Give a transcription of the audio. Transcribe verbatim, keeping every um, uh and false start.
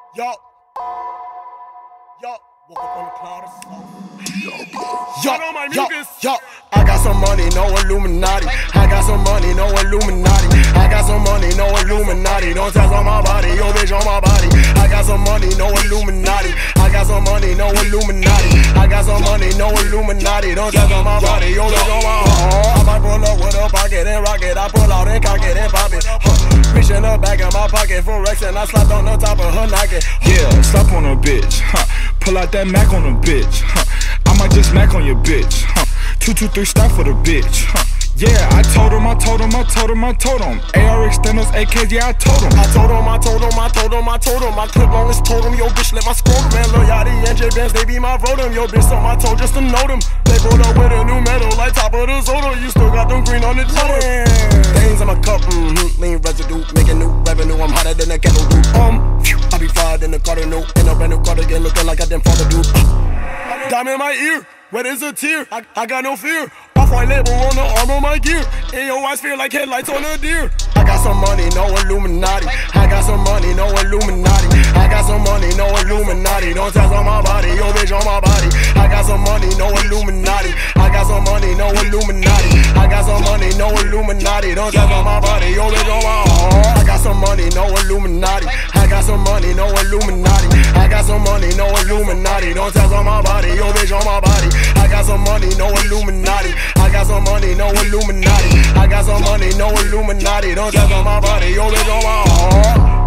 Yo, yo, woke up on the cloud of smoke. Yo, yo, yo, I got some money, no Illuminati. I got some money, no Illuminati. I got some money, no Illuminati. Don't test on my body, yo bitch on my body. I got some money, no Illuminati. I got some money, no Illuminati. I got some money, no Illuminati. Don't test on my body, yo bitch on my body. I might pull up with a pocket and rocket. I pull out and cock it and pop it. Reach in the back of my pocket for Rex and I slapped on the top of her Nike. Yeah, slap on a bitch, huh? Pull out that Mac on a bitch, huh? I might just Mac on your bitch, huh? Two, two, three, stop for the bitch, huh? Yeah, I told him, I told him, I told him, I told him. A R extenders, A Ks, yeah, I told him. I told him, I told him, I told him, I told him. My clip on his told him, yo bitch, let my scrotum. Man, Lil Yachty and J Benz, they be my votum. Yo bitch, on my toe just to know them. They pulled up with a new metal, like top of the soda. You still got them green on the totem. Things in my cup, mm-hmm, lean residue, making new revenue. I'm hotter than a kettle dude. Um, phew, I be fired in the Cardinal, in a brand new cardigan, looking like I done father dude. Diamond in my ear, wet as a tear. I, I got no fear. Off-white label on the arm of my gear. And your eyes feel like headlights on a deer. I got some money, no Illuminati. I got some money, no Illuminati. I got some money, no Illuminati. Don't test on my body, yo bitch on my body. I got some money, no Illuminati. I got some money, no Illuminati. I got some money, no Illuminati. Don't test on my body, yo bitch on my body. I got some money, no Illuminati. I got some money, no Illuminati. I got some money, no Illuminati. Don't test on my body, yo bitch on my body. I got some money, no Illuminati. I got some money, no Illuminati. I got some money, no Illuminati. Don't test on my body, yo bitch on my heart.